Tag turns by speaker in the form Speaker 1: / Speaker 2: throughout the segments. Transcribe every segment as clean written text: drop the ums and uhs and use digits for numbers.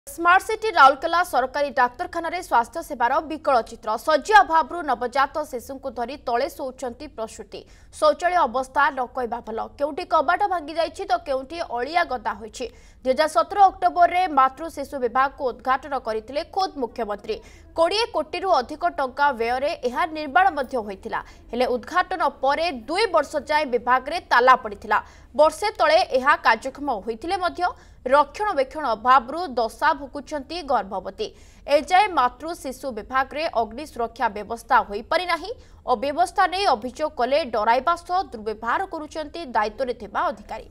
Speaker 1: Smart city Rourkela सरकारी डाक्तरखाना रे स्वास्थ्य सेवार विकल चित्र शଯ୍या अभाव नवजात शिशु को धरी तले शोचंती प्रसूति शौचालय अवस्था न कहवा भल केउटी कबाट भांगी जाइछि तो केउटी अलिया गदा होइछि 2017 अक्टोबर रे मातृ शिशु विभाग को उद्घाटन करथिले खुद मुख्यमंत्री 20 कोटी रु अधिक टंका व्यय रे एहा निर्माण मध्य होइतिला हेले उद्घाटन परे 2 वर्ष जाय विभाग रे ताला पड़िथिला वर्षे तळे एहा कार्यक्षम होइतिले मध्य रक्षणबेक्षण अभाव दशा भुकुंट गर्भवती एजाए मातृ शिशु विभाग रे अग्नि सुरक्षा व्यवस्था होई पारि नाही अव्यवस्था नहीं अभियोग कले डराइबा सह दुर्व्यवहार करुचंती दायित्व रे थिबा अधिकारी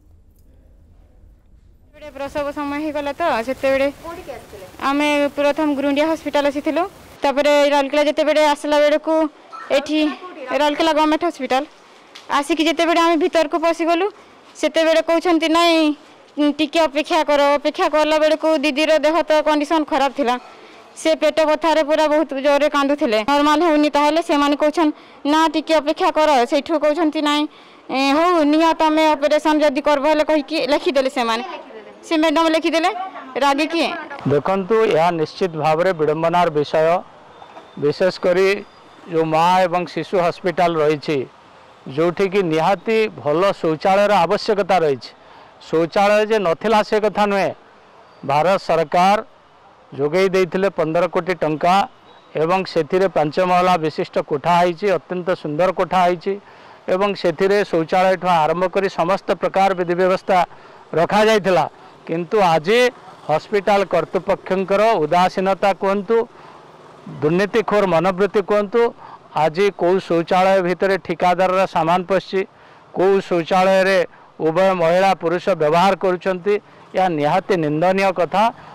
Speaker 2: प्रसव समय हो गला तो से आम प्रथम गुरुंडिया हॉस्पिटल आसीलु राउरकेला जिते आसला बेले को एठी राउरकेला गवर्नमेंट हॉस्पिटल आसिक जिते आम भीतर को पशिगलु से कहते नाई टिके अपेक्षा करला बेले को दीदीर देह तो कंडीशन खराब थिला से पेट बथारे पूरा बहुत जोरे कांदुथिले नॉर्मल होनी ताहले से माने कहछन ना टिके अपेक्षा कर सेठु कहछंती नाई हो निया तमे ऑपरेशन जदी करबले कहि कि लिखि देले से मैडम लिखिदेले रागे किए
Speaker 3: देखु यह निश्चित भाव में विडंबनार विषय विशेषकर जो माँ एवं शिशु हॉस्पिटल रही जो कि निहाती भल शौचालय आवश्यकता रही शौचालय जे नथिला से कथा नुहे भारत सरकार जोगई देइथिले 15 कोटी टंका एवं से 5 महला विशिष्ट कोठा है अत्यंत सुंदर कोठा है एवं से शौचालय आरंभ कर समस्त प्रकार विधि व्यवस्था रखा जाइथिला किंतु आज हॉस्पिटल कर्तृपक्षर उदासीनता कहतु दुर्नीतिखोर मनोवृत्ति कहतु आज कौ शौचालय भितर ठिकादार सामान पशि कौ शौचालय रे उभय महिला पुरुष व्यवहार करुछंती या निहाती निंदनीय कथा।